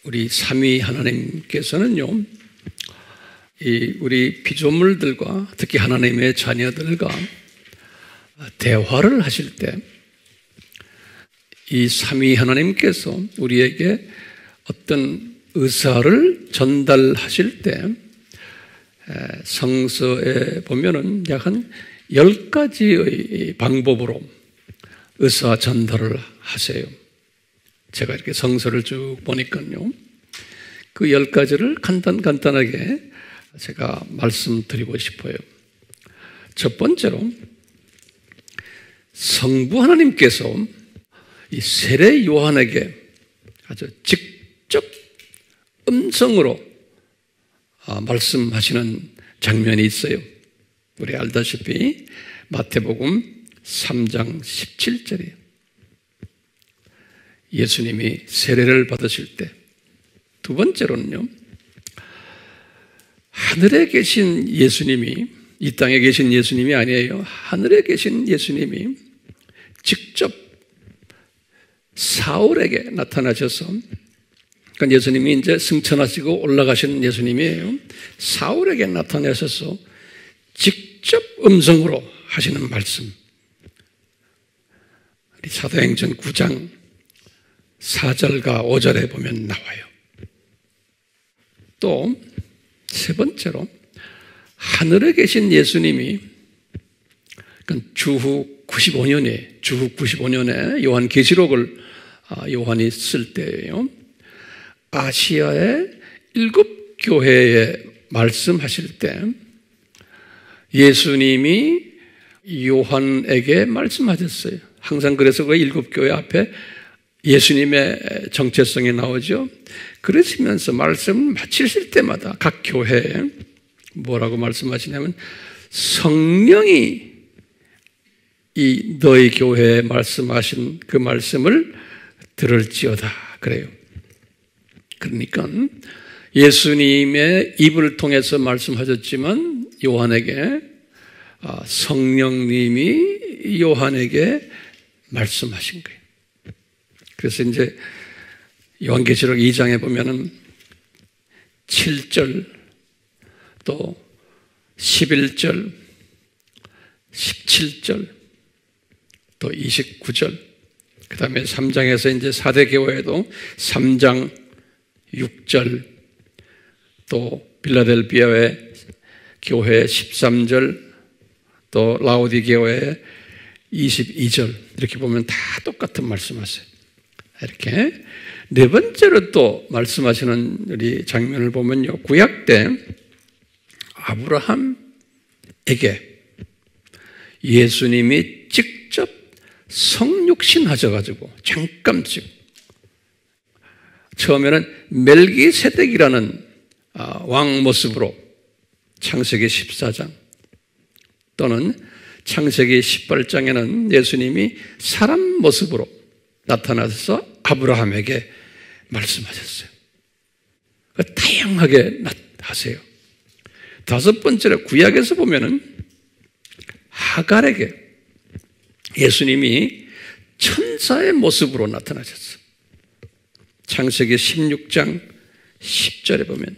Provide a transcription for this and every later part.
우리 삼위 하나님께서는요, 우리 피조물들과 특히 하나님의 자녀들과 대화를 하실 때 이 삼위 하나님께서 우리에게 어떤 의사를 전달하실 때 성서에 보면은 약 한 10가지의 방법으로 의사 전달을 하세요. 제가 이렇게 성서를 쭉 보니까요, 그 10가지를 간단하게 제가 말씀드리고 싶어요. 첫 번째로, 성부 하나님께서 이 세례 요한에게 아주 직접 음성으로 말씀하시는 장면이 있어요. 우리 알다시피 마태복음 3장 17절이에요. 예수님이 세례를 받으실 때. 두 번째로는요, 하늘에 계신 예수님이, 이 땅에 계신 예수님이 아니에요. 하늘에 계신 예수님이 직접 사울에게 나타나셔서, 그러니까 예수님이 이제 승천하시고 올라가시는 예수님이에요. 사울에게 나타나셔서 직접 음성으로 하시는 말씀. 우리 사도행전 9장 4절과 5절에 보면 나와요. 또 세 번째로, 하늘에 계신 예수님이 주후 95년에 요한계시록을 요한이 쓸 때예요. 아시아의 7교회에 말씀하실 때 예수님이 요한에게 말씀하셨어요. 항상 그래서 그 7교회 앞에 예수님의 정체성이 나오죠. 그러시면서 말씀을 마치실 때마다 각 교회에 뭐라고 말씀하시냐면, 성령이 이 너희 교회에 말씀하신 그 말씀을 들을지어다 그래요. 그러니까 예수님의 입을 통해서 말씀하셨지만 요한에게 성령님이 요한에게 말씀하신 거예요. 그래서 이제 요한계시록 2장에 보면은 7절, 또 11절, 17절, 또 29절, 그 다음에 3장에서 이제 4대 교회도 3장 6절, 또 빌라델비아의 교회 13절, 또 라오디게오의 22절, 이렇게 보면 다 똑같은 말씀하세요. 이렇게 네 번째로 또 말씀하시는 우리 장면을 보면요, 구약 때 아브라함에게 예수님이 직접 성육신 하셔가지고 잠깐씩, 처음에는 멜기세덱이라는 왕 모습으로 창세기 14장, 또는 창세기 18장에는 예수님이 사람 모습으로 나타나서 아브라함에게 말씀하셨어요. 다양하게 하세요. 다섯 번째로, 구약에서 보면은 하갈에게 예수님이 천사의 모습으로 나타나셨어요. 창세기 16장 10절에 보면.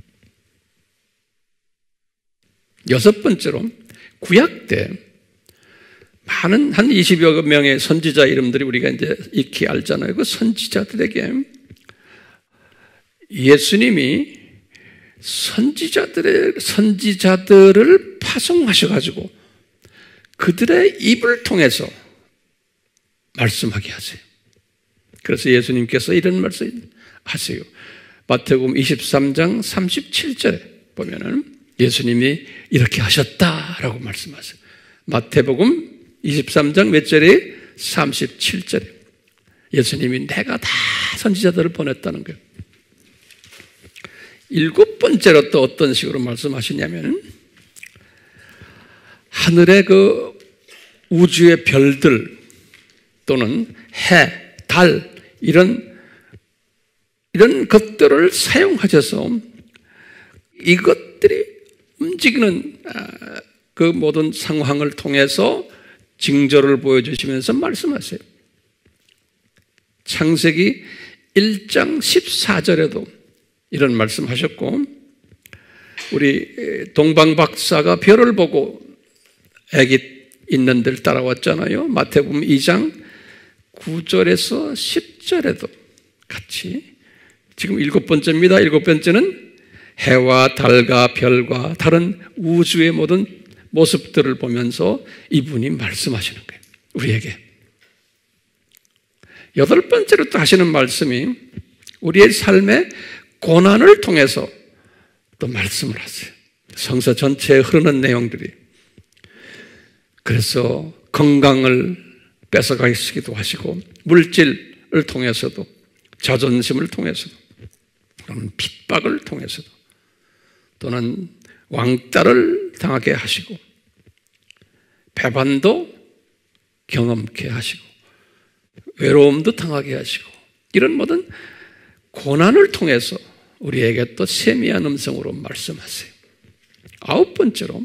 여섯 번째로, 구약 때 많은 한 20여 명의 선지자 이름들이 우리가 이제 익히 알잖아요. 그 선지자들에게 예수님이 선지자들을 파송하셔가지고 그들의 입을 통해서 말씀하게 하세요. 그래서 예수님께서 이런 말씀 하세요. 마태복음 23장 37절에 보면은 예수님이 이렇게 하셨다라고 말씀하세요. 마태복음 23장 몇 절에? 37절에 예수님이 내가 다 선지자들을 보냈다는 거예요. 일곱 번째로 또 어떤 식으로 말씀하시냐면, 하늘의 그 우주의 별들 또는 해, 달 이런 것들을 사용하셔서 이것들이 움직이는 그 모든 상황을 통해서 징조를 보여주시면서 말씀하세요. 창세기 1장 14절에도 이런 말씀 하셨고, 우리 동방 박사가 별을 보고 아기 있는 데를 따라왔잖아요. 마태복음 2장 9절에서 10절에도 같이, 지금 7번째입니다. 7번째는 해와 달과 별과 다른 우주의 모든 모습들을 보면서 이분이 말씀하시는 거예요, 우리에게. 8번째로 또 하시는 말씀이 우리의 삶의 고난을 통해서 또 말씀을 하세요. 성서 전체에 흐르는 내용들이. 그래서 건강을 뺏어가시기도 하시고, 물질을 통해서도, 자존심을 통해서도, 또는 핍박을 통해서도, 또는 왕따를 당하게 하시고, 배반도 경험케 하시고, 외로움도 당하게 하시고, 이런 모든 고난을 통해서 우리에게 또 세미한 음성으로 말씀하세요. 9번째로,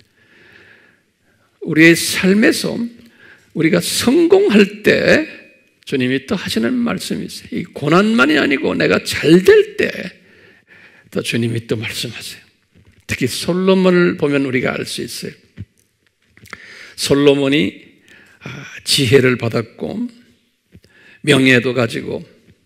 우리의 삶에서 우리가 성공할 때 주님이 또 하시는 말씀이 있어요. 이 고난만이 아니고 내가 잘 될 때 또 주님이 또 말씀하세요. 특히 솔로몬을 보면 우리가 알 수 있어요. 솔로몬이 지혜를 받았고 명예도 가지고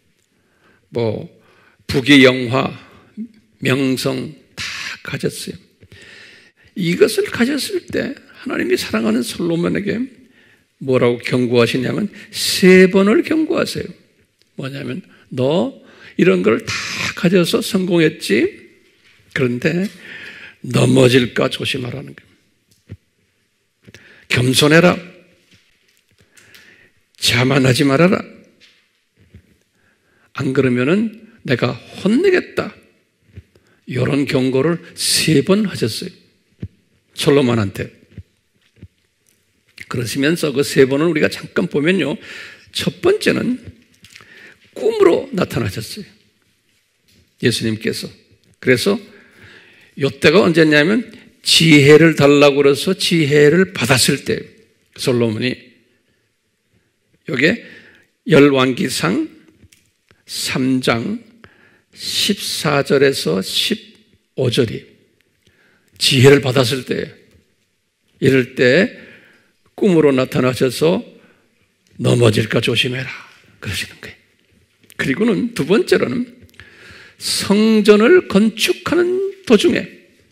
부귀영화, 명성 다 가졌어요. 이것을 가졌을 때 하나님이 사랑하는 솔로몬에게 뭐라고 경고하시냐면 3번을 경고하세요. 뭐냐면 너 이런 걸 다 가져서 성공했지? 그런데 넘어질까 조심하라는 거예요. 겸손해라. 자만하지 말아라. 안 그러면은 내가 혼내겠다. 이런 경고를 3번 하셨어요, 솔로몬한테. 그러시면서 그 3번을 우리가 잠깐 보면요, 첫 번째는 꿈으로 나타나셨어요, 예수님께서. 그래서 이때가 언제냐면 지혜를 달라고 그래서 지혜를 받았을 때, 솔로몬이 여기에 열왕기상 3장 14절에서 15절이 지혜를 받았을 때, 이럴 때 꿈으로 나타나셔서 넘어질까 조심해라 그러시는 거예요. 그리고는 두 번째로는 성전을 건축하는 도중에,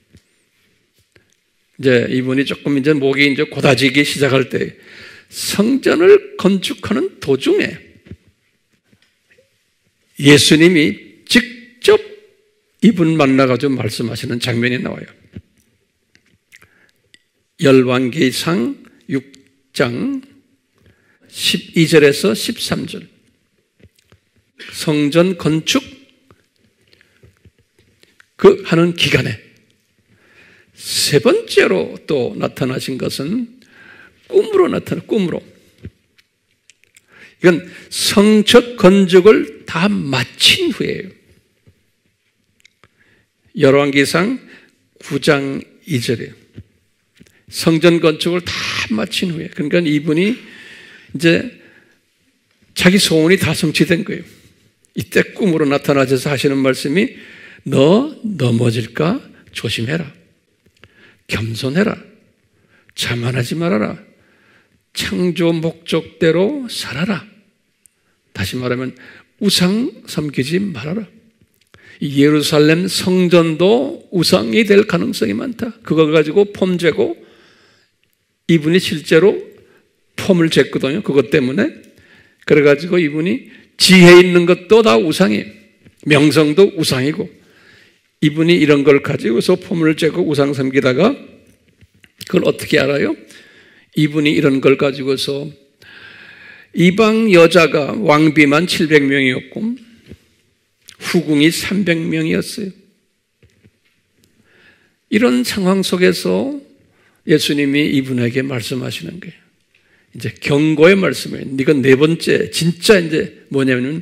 이제 이분이 조금 이제 목이 이제 고다지기 시작할 때, 성전을 건축하는 도중에 예수님이 직접 이분 만나가지고 말씀하시는 장면이 나와요. 열왕기상 6장 12절에서 13절. 성전 건축 하는 기간에 세 번째로 또 나타나신 것은 꿈으로. 이건 성적 건축을 다 마친 후에요. 열왕기상 9장 2절이에요. 성전 건축을 다 마친 후에, 그러니까 이분이 이제 자기 소원이 다 성취된 거예요. 이때 꿈으로 나타나셔서 하시는 말씀이 너 넘어질까 조심해라. 겸손해라. 자만하지 말아라. 창조 목적대로 살아라. 다시 말하면 우상 섬기지 말아라. 예루살렘 성전도 우상이 될 가능성이 많다. 그걸 가지고 폼재고, 이분이 실제로 폼을 쟀거든요. 그것 때문에. 그래가지고 이분이 지혜 있는 것도 다 우상이에요. 명성도 우상이고, 이분이 이런 걸 가지고서 폼을 재고 우상 섬기다가 그걸 어떻게 알아요? 이분이 이런 걸 가지고서 이방 여자가 왕비만 700명이었고 후궁이 300명이었어요. 이런 상황 속에서 예수님이 이분에게 말씀하시는 거예요. 이제 경고의 말씀이에요. 이건 네 번째, 진짜 이제 뭐냐면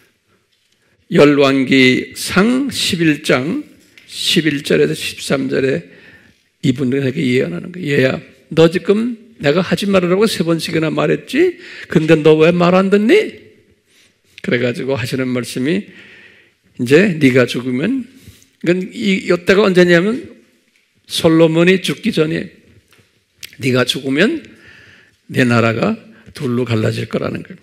열왕기상 11장 11절에서 13절에 이분에게 예언하는 거예요. 얘야, 너 지금 내가 하지 말으라고 3번씩이나 말했지? 근데 너 왜 말 안 듣니? 그래가지고 하시는 말씀이 이제 네가 죽으면, 이때가 언제냐면 솔로몬이 죽기 전에 네가 죽으면 내 나라가 둘로 갈라질 거라는 거예요.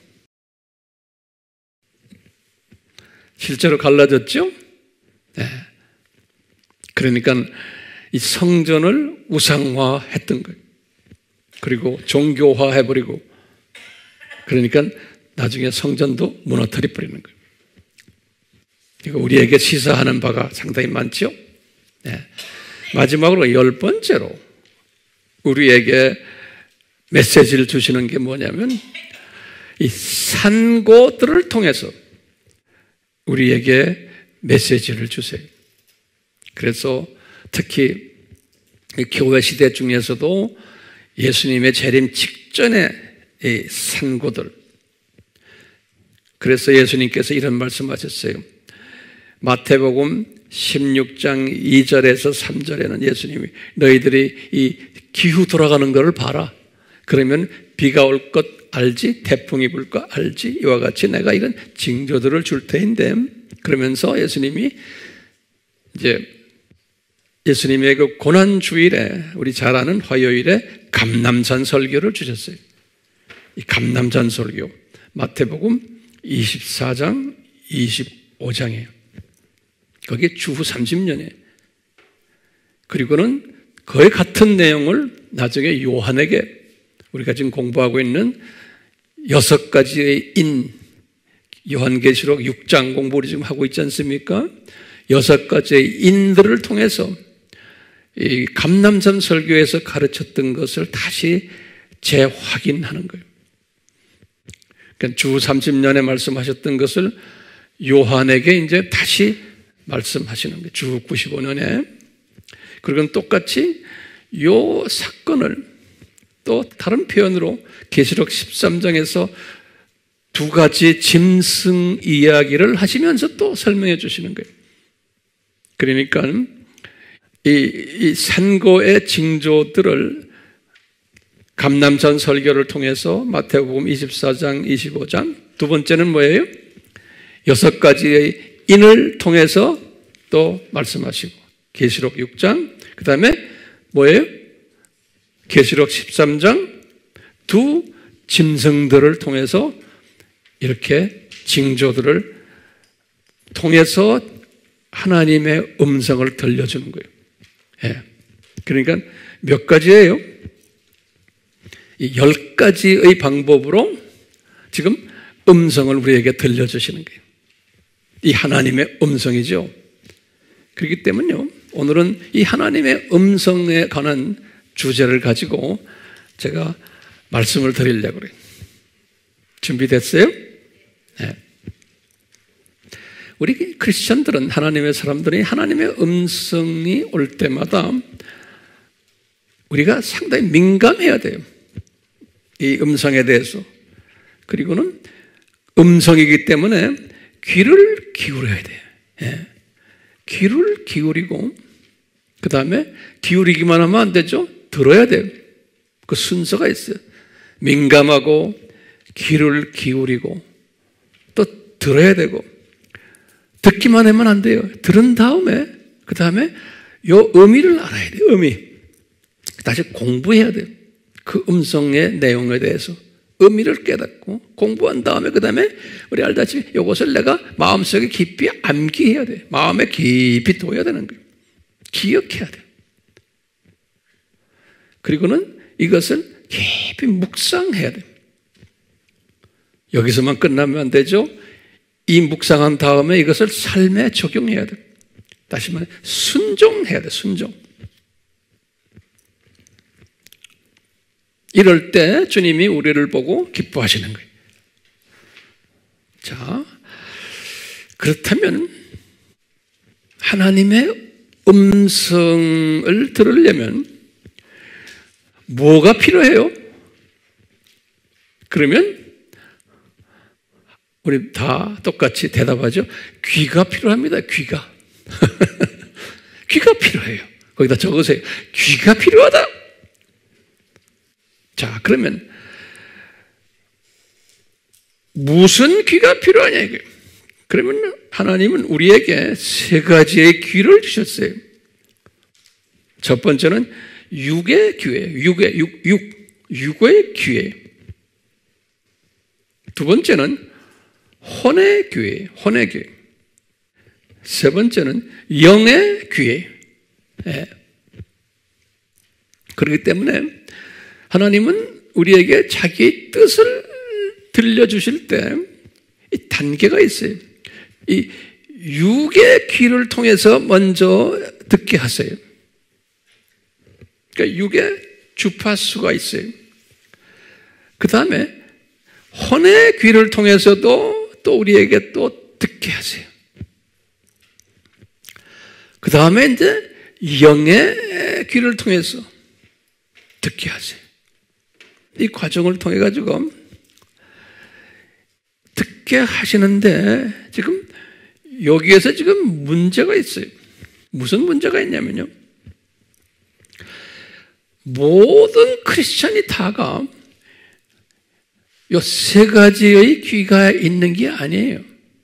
실제로 갈라졌죠? 네. 그러니까 이 성전을 우상화했던 거예요. 그리고 종교화해버리고, 그러니까 나중에 성전도 무너뜨려 버리는 거예요. 이거 우리에게 시사하는 바가 상당히 많죠? 네. 마지막으로 10번째로 우리에게 메시지를 주시는 게 뭐냐면 이 산고들을 통해서 우리에게 메시지를 주세요. 그래서 특히 교회 시대 중에서도 예수님의 재림 직전에 이 산고들, 그래서 예수님께서 이런 말씀하셨어요. 마태복음 16장 2절에서 3절에는 예수님이 너희들이 이 기후 돌아가는 것을 봐라. 그러면 비가 올 것 알지? 태풍이 불 것 알지? 이와 같이 내가 이런 징조들을 줄 테인데, 그러면서 예수님이 이제 예수님의 그 고난주일에, 우리 잘 아는 화요일에 감람산 설교를 주셨어요. 이 감람산 설교, 마태복음 24장 25장이에요. 거기에 주후 30년에. 그리고는 거의 같은 내용을 나중에 요한에게, 우리가 지금 공부하고 있는 6가지의 인, 요한계시록 6장 공부를 지금 하고 있지 않습니까? 6가지의 인들을 통해서 이 감람산 설교에서 가르쳤던 것을 다시 재확인하는 거예요. 그러니까 주 30년에 말씀하셨던 것을 요한에게 이제 다시 말씀하시는 거예요. 주 95년에. 그리고 똑같이 요 사건을 또 다른 표현으로 계시록 13장에서 2가지 짐승 이야기를 하시면서 또 설명해 주시는 거예요. 그러니까 이 산고의 징조들을 감람산 설교를 통해서 마태복음 24장, 25장, 두 번째는 뭐예요? 6가지의 인을 통해서 또 말씀하시고, 계시록 6장, 그 다음에 뭐예요? 계시록 13장, 2 짐승들을 통해서 이렇게 징조들을 통해서 하나님의 음성을 들려주는 거예요. 예. 그러니까 몇 가지예요? 이 10가지의 방법으로 지금 음성을 우리에게 들려주시는 거예요. 이 하나님의 음성이죠. 그렇기 때문에요, 오늘은 이 하나님의 음성에 관한 주제를 가지고 제가 말씀을 드리려고 그래요. 준비됐어요? 네. 우리 크리스천들은, 하나님의 사람들이 하나님의 음성이 올 때마다 우리가 상당히 민감해야 돼요. 이 음성에 대해서. 그리고는 음성이기 때문에 귀를 기울여야 돼요. 예. 귀를 기울이고, 그 다음에 기울이기만 하면 안 되죠. 들어야 돼요. 그 순서가 있어요. 민감하고 귀를 기울이고 또 들어야 되고, 듣기만 하면 안 돼요. 들은 다음에 그 다음에 요 의미를 알아야 돼요. 의미. 다시 공부해야 돼요. 그 음성의 내용에 대해서 의미를 깨닫고 공부한 다음에 그 다음에 우리 알다시피 이것을 내가 마음속에 깊이 암기해야 돼요. 마음에 깊이 둬야 되는 거예요. 기억해야 돼요. 그리고는 이것을 깊이 묵상해야 돼요. 여기서만 끝나면 안 되죠. 이 묵상한 다음에 이것을 삶에 적용해야 돼요. 다시 말해 순종해야 돼요. 순종. 이럴 때 주님이 우리를 보고 기뻐하시는 거예요. 자, 그렇다면 하나님의 음성을 들으려면 뭐가 필요해요? 그러면 우리 다 똑같이 대답하죠. 귀가 필요합니다. 귀가. 귀가 필요해요. 거기다 적으세요. 귀가 필요하다. 자, 그러면 무슨 귀가 필요하냐 이거예요. 그러면 하나님은 우리에게 세 가지의 귀를 주셨어요. 첫 번째는 육의 귀예요. 육의 귀예요. 두 번째는 혼의 귀예요. 혼의 귀. 세 번째는 영의 귀예요. 예. 그렇기 때문에 하나님은 우리에게 자기의 뜻을 들려주실 때 이 단계가 있어요. 이 육의 귀를 통해서 먼저 듣게 하세요. 그러니까 육의 주파수가 있어요. 그 다음에 혼의 귀를 통해서도 또 우리에게 또 듣게 하세요. 그 다음에 이제 영의 귀를 통해서 듣게 하세요. 이 과정을 통해 가지고 듣게 하시는데 지금 여기에서 지금 문제가 있어요. 무슨 문제가 있냐면요. 모든 크리스찬이 다가 이 세 가지의 귀가 있는 게 아니에요.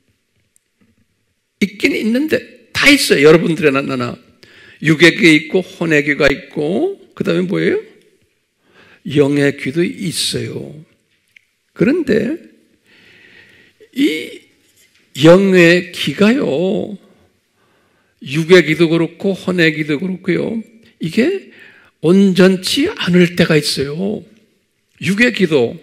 있긴 있는데 다 있어요. 여러분들의 나나 육의 귀 있고 혼의 귀가 있고 그 다음에 뭐예요? 영의 귀도 있어요. 그런데 이 영의 귀가요, 육의 귀도 그렇고 혼의 귀도 그렇고요, 이게 온전치 않을 때가 있어요. 육의 귀도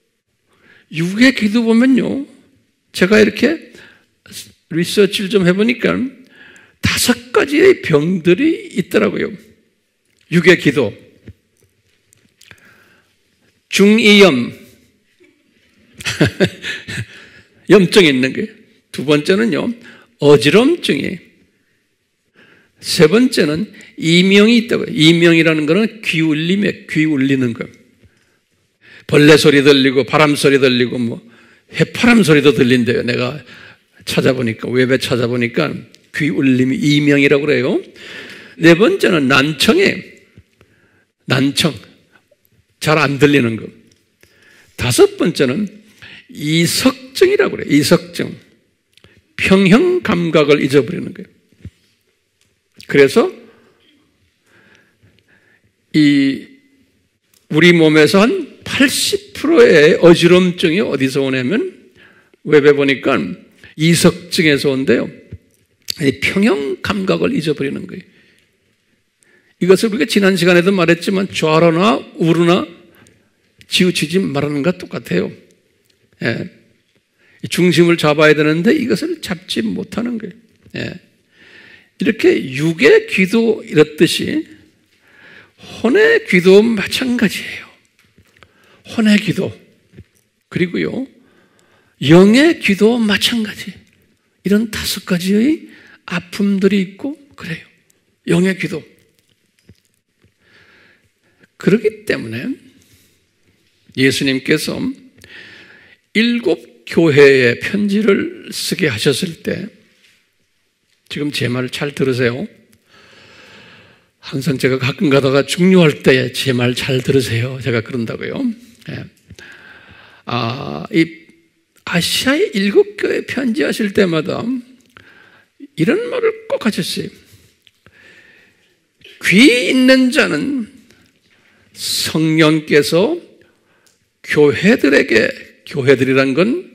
보면요, 제가 이렇게 리서치를 좀 해보니까 5가지의 병들이 있더라고요. 육의 귀도. 중이염, 염증이 있는 거예요. 두 번째는요, 어지럼증이에요. 세 번째는 이명이 있다고요. 이명이라는 거는 귀 울리는 거. 벌레 소리 들리고 바람 소리 들리고 뭐 해파람 소리도 들린대요. 내가 찾아보니까, 웹에 찾아보니까 귀 울림이 이명이라고 그래요. 네 번째는 난청이에요. 난청. 잘 안 들리는 거. 다섯 번째는 이석증이라고 그래요. 이석증. 평형 감각을 잊어버리는 거예요. 그래서 우리 몸에서 한 80%의 어지럼증이 어디서 오냐면 웹에 보니까 이석증에서 온대요. 평형 감각을 잊어버리는 거예요. 이것을 우리가 지난 시간에도 말했지만 좌로나 우로나 치우치지 말하는 것과 똑같아요. 예. 중심을 잡아야 되는데 이것을 잡지 못하는 거예요. 예. 이렇게 육의 귀도 이렇듯이 혼의 귀도 마찬가지예요. 혼의 귀도 그리고요 영의 귀도 마찬가지. 이런 5가지의 아픔들이 있고 그래요. 영의 귀도. 그렇기 때문에 예수님께서 7 교회에 편지를 쓰게 하셨을 때 지금 제 말을 잘 들으세요. 항상 제가 가끔 가다가 중요할 때 제 말 잘 들으세요. 제가 그런다고요. 예. 이 아시아의 7 교회 편지하실 때마다 이런 말을 꼭 하셨어요. 귀 있는 자는 성령께서 교회들이란 건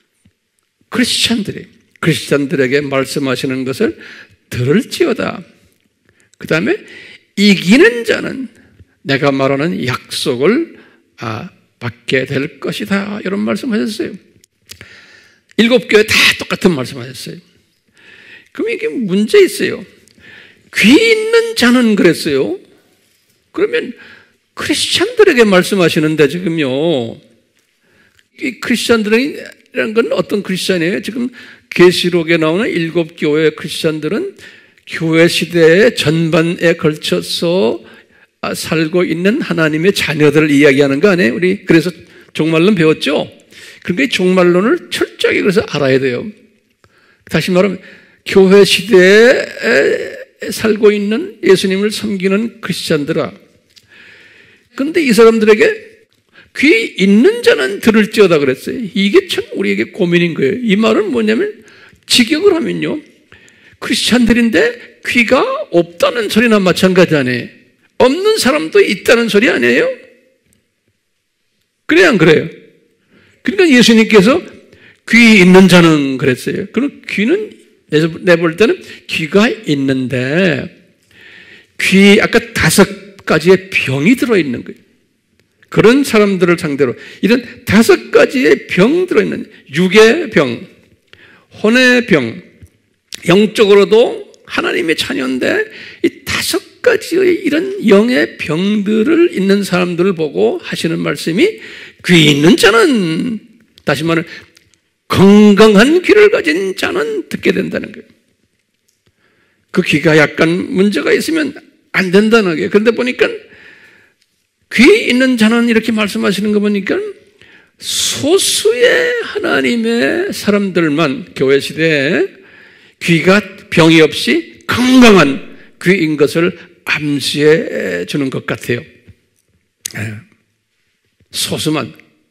크리스찬들에게 말씀하시는 것을 들을지어다. 그 다음에 이기는 자는 내가 말하는 약속을 받게 될 것이다. 이런 말씀하셨어요. 7 교회 다 똑같은 말씀하셨어요. 그럼 이게 문제 있어요. 귀 있는 자는 그랬어요. 그러면 크리스찬들에게 말씀하시는데 지금요. 이 크리스찬들이라는 건 어떤 크리스찬이에요? 지금 계시록에 나오는 7 교회의 크리스찬들은 교회 시대의 전반에 걸쳐서 살고 있는 하나님의 자녀들을 이야기하는 거 아니에요? 우리 그래서 종말론 배웠죠? 그러니까 이 종말론을 철저하게 그래서 알아야 돼요. 다시 말하면 교회 시대에 살고 있는 예수님을 섬기는 크리스찬들아. 그런데 이 사람들에게 귀 있는 자는 들을지어다 그랬어요. 이게 참 우리에게 고민인 거예요. 이 말은 뭐냐면 직역을 하면요, 크리스찬들인데 귀가 없다는 소리나 마찬가지 아니에요. 없는 사람도 있다는 소리 아니에요? 그래야 안 그래요? 그러니까 예수님께서 귀 있는 자는 그랬어요. 그럼 귀는 내볼 때는 귀가 있는데 귀 아까 5가지의 병이 들어있는 거예요. 그런 사람들을 상대로 이런 5가지의 병 들어있는 육의 병, 혼의 병, 영적으로도 하나님의 자녀인데 이 5가지의 이런 영의 병들을 있는 사람들을 보고 하시는 말씀이 귀 있는 자는, 다시 말하면 건강한 귀를 가진 자는 듣게 된다는 거예요. 그 귀가 약간 문제가 있으면 안 된다는 거예요. 그런데 보니까 귀 있는 자는 이렇게 말씀하시는 거 보니까 소수의 하나님의 사람들만 교회 시대에 귀가 병이 없이 건강한 귀인 것을 암시해 주는 것 같아요. 소수만.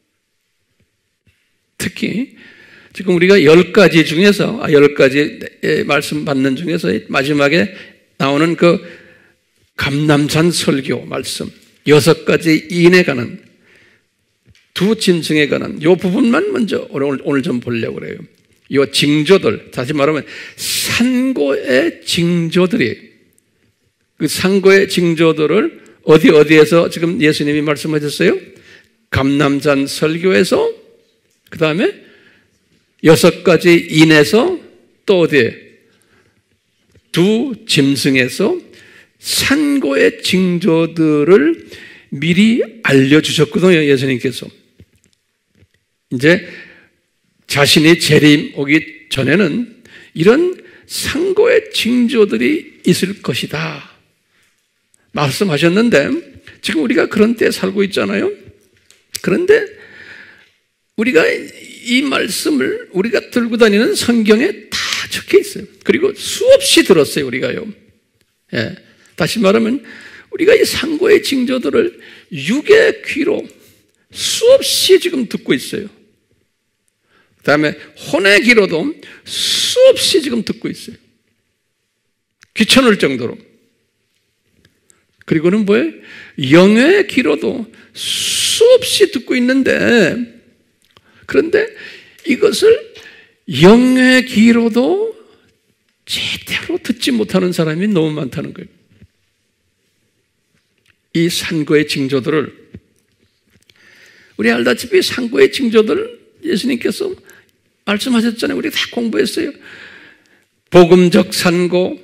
특히 지금 우리가 10가지 중에서 10가지 말씀 받는 중에서 마지막에 나오는 그 감람산 설교 말씀 6가지 인에 관한, 2 짐승에 관한 이 부분만 먼저 오늘 좀 보려고 그래요. 이 징조들, 다시 말하면 산고의 징조들이, 그 산고의 징조들을 어디에서 지금 예수님이 말씀하셨어요? 감람산 설교에서, 그 다음에 6가지 인에서, 또 어디에? 2 짐승에서 산고의 징조들을 미리 알려주셨거든요, 예수님께서. 이제 자신이 재림 오기 전에는 이런 산고의 징조들이 있을 것이다 말씀하셨는데, 지금 우리가 그런 때에 살고 있잖아요. 그런데 우리가 이 말씀을 우리가 들고 다니는 성경에 다 적혀 있어요. 그리고 수없이 들었어요, 우리가요. 예. 다시 말하면 우리가 이 산고의 징조들을 육의 귀로 수없이 지금 듣고 있어요. 그 다음에 혼의 귀로도 수없이 지금 듣고 있어요. 귀천을 정도로. 그리고는 뭐예요? 영의 귀로도 수없이 듣고 있는데, 그런데 이것을 영의 귀로도 제대로 듣지 못하는 사람이 너무 많다는 거예요. 이 산고의 징조들을, 우리 알다시피 산고의 징조들 예수님께서 말씀하셨잖아요. 우리 다 공부했어요. 복음적 산고,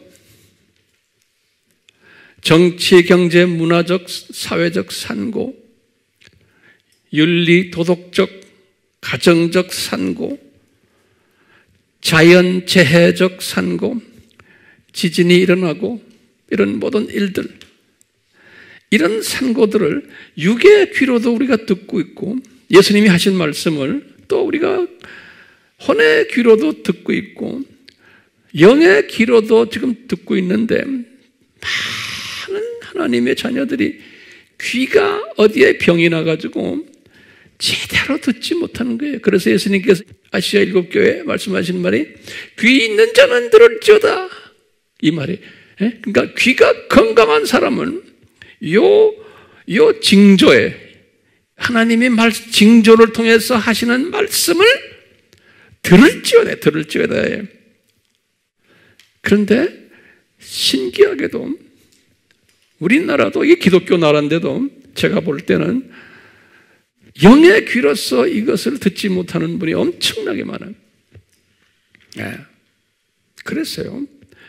정치, 경제, 문화적, 사회적 산고, 윤리, 도덕적, 가정적 산고, 자연 재해적 산고, 지진이 일어나고 이런 모든 일들, 이런 산고들을 육의 귀로도 우리가 듣고 있고, 예수님이 하신 말씀을 또 우리가 혼의 귀로도 듣고 있고, 영의 귀로도 지금 듣고 있는데, 많은 하나님의 자녀들이 귀가 어디에 병이 나가지고 제대로 듣지 못하는 거예요. 그래서 예수님께서 아시아 7교회에 말씀하신 말이 귀 있는 자는 들을지어다, 이 말이. 그러니까 귀가 건강한 사람은 요 징조에, 하나님의 징조를 통해서 하시는 말씀을 들을지어다. 그런데 신기하게도 우리나라도, 이게 기독교 나라인데도 제가 볼 때는 영의 귀로서 이것을 듣지 못하는 분이 엄청나게 많아요. 그랬어요.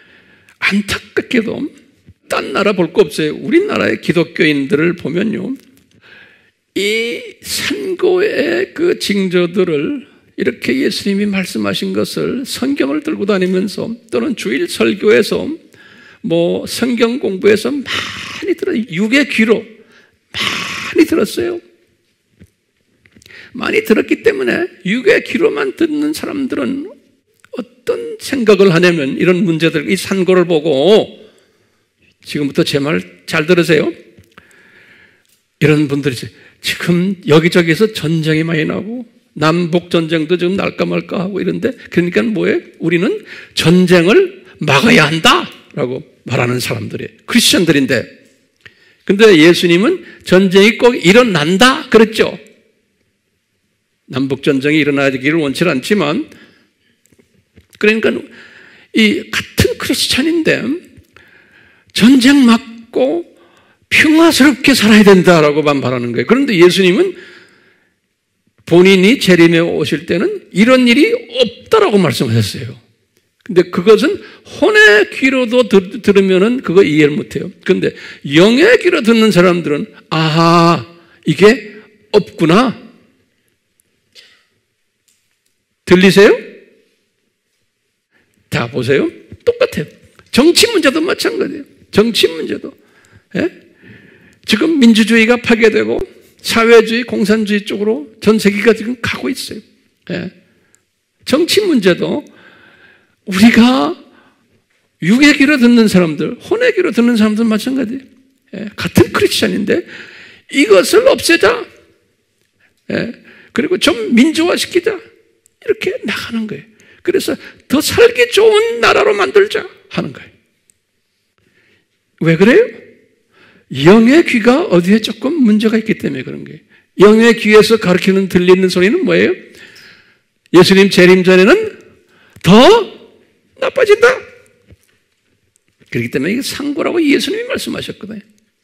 안타깝게도 딴 나라 볼 거 없어요. 우리나라의 기독교인들을 보면요, 이 산고의 그 징조들을 이렇게 예수님이 말씀하신 것을 성경을 들고 다니면서 또는 주일 설교에서 뭐 성경 공부에서 많이 들어요. 육의 귀로 많이 들었어요. 많이 들었기 때문에 육의 귀로만 듣는 사람들은 어떤 생각을 하냐면, 이런 문제들, 이 산고를 보고, 지금부터 제 말 잘 들으세요. 이런 분들이 지금 여기저기서 전쟁이 많이 나고 남북 전쟁도 지금 날까 말까 하고 이런데 그러니까 뭐예요? 우리는 전쟁을 막아야 한다라고 말하는 사람들이 크리스천들인데 근데 예수님은 전쟁이 꼭 일어난다 그랬죠. 남북 전쟁이 일어나기를 원치 않지만 그러니까 이 같은 크리스찬인데 전쟁 막고 평화스럽게 살아야 된다라고만 말하는 거예요. 그런데 예수님은 본인이 재림에 오실 때는 이런 일이 없다라고 말씀하셨어요. 근데 그것은 혼의 귀로도 들으면은 그거 이해를 못해요. 그런데 영의 귀로 듣는 사람들은 아하 이게 없구나. 들리세요? 다 보세요. 똑같아요. 정치 문제도 마찬가지예요. 정치 문제도. 예? 지금 민주주의가 파괴되고 사회주의, 공산주의 쪽으로 전 세계가 지금 가고 있어요. 예. 정치 문제도 우리가 육의 귀로 듣는 사람들, 혼의 귀로 듣는 사람들 마찬가지예요. 예. 같은 크리스찬인데 이것을 없애자. 예. 그리고 좀 민주화시키자. 이렇게 나가는 거예요. 그래서 더 살기 좋은 나라로 만들자 하는 거예요. 왜 그래요? 영의 귀가 어디에 조금 문제가 있기 때문에 그런 거예요. 영의 귀에서 가르치는 들리는 소리는 뭐예요? 예수님 재림 전에는 더 나빠진다. 그렇기 때문에 이게 상고라고 예수님이 말씀하셨거든요.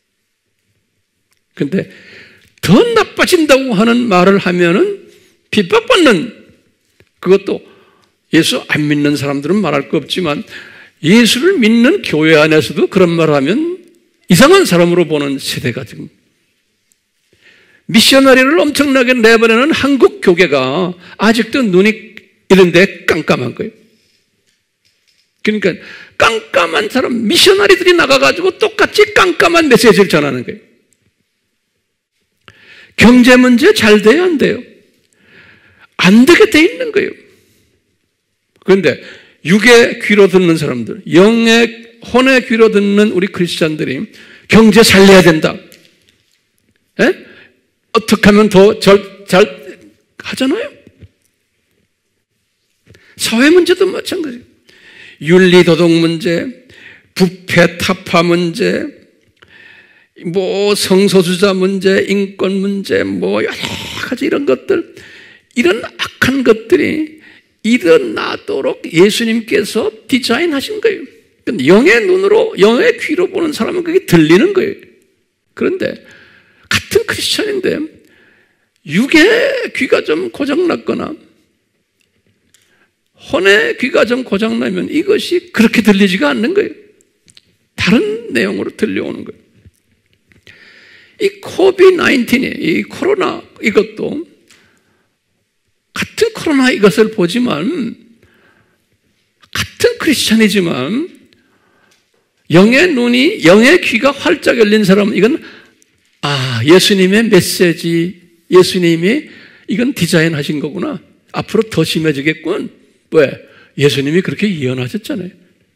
그런데 더 나빠진다고 하는 말을 하면은 핍박받는 그것도 예수 안 믿는 사람들은 말할 거 없지만 예수를 믿는 교회 안에서도 그런 말을 하면 이상한 사람으로 보는 세대가 지금 미셔너리를 엄청나게 내보내는 한국 교계가 아직도 눈이 이런데 깜깜한 거예요. 그러니까 깜깜한 사람 미셔너리들이 나가가지고 똑같이 깜깜한 메시지를 전하는 거예요. 경제 문제 잘 돼야 안 돼요. 안 되게 돼 있는 거예요. 그런데 육의 귀로 듣는 사람들, 영의 혼의 귀로 듣는 우리 크리스찬들이 경제 살려야 된다. 에? 어떻게 하면 더 잘 하잖아요. 사회 문제도 마찬가지예요. 윤리도덕 문제, 부패 타파 문제, 뭐 성소수자 문제, 인권 문제, 뭐 여러 가지 이런 것들, 이런 악한 것들이 일어나도록 예수님께서 디자인하신 거예요. 영의 눈으로, 영의 귀로 보는 사람은 그게 들리는 거예요. 그런데 같은 크리스천인데 육의 귀가 좀 고장났거나 혼의 귀가 좀 고장나면 이것이 그렇게 들리지가 않는 거예요. 다른 내용으로 들려오는 거예요. 이 코비드-19, 이 코로나 이것도 같은 코로나 이것을 보지만 같은 크리스찬이지만 영의 눈이, 영의 귀가 활짝 열린 사람은 이건 예수님의 메시지, 예수님이 이건 디자인하신 거구나. 앞으로 더 심해지겠군. 왜? 예수님이 그렇게 예언하셨잖아요.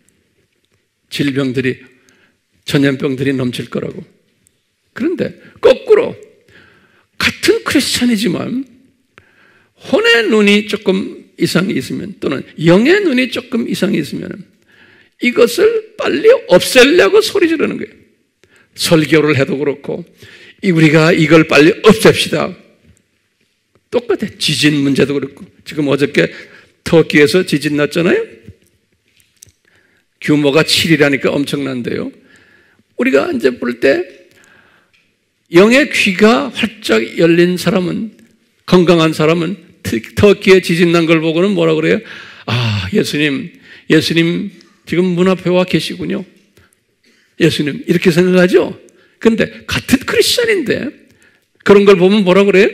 질병들이, 전염병들이 넘칠 거라고. 그런데 거꾸로 같은 크리스찬이지만 혼의 눈이 조금 이상이 있으면 또는 영의 눈이 조금 이상이 있으면 이것을 빨리 없애려고 소리 지르는 거예요. 설교를 해도 그렇고 우리가 이걸 빨리 없앱시다. 똑같아. 지진 문제도 그렇고 지금 어저께 터키에서 지진 났잖아요. 규모가 7이라니까 엄청난데요. 우리가 이제 볼 때 영의 귀가 활짝 열린 사람은, 건강한 사람은 터키에 지진 난 걸 보고는 뭐라 그래요? 예수님 지금 문 앞에 와 계시군요. 예수님 이렇게 생각하죠? 근데 같은 크리스천인데 그런 걸 보면 뭐라 그래요?